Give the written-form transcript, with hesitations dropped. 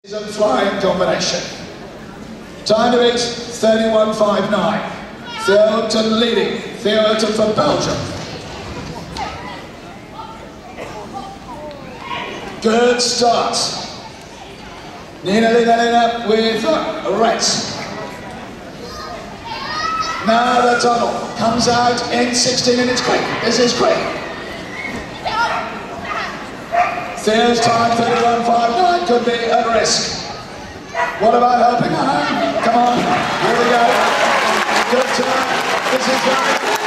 Is a flying combination. Time to beat 31.59. Theoton leading. Theoton for Belgium. Good start. Niina-Liina with Rhett. Now the tunnel comes out in 16 minutes quick. This is quick. Theo's time 31.59 could be at risk. What about helping her home? Come on, here we go. Good turn. This is right.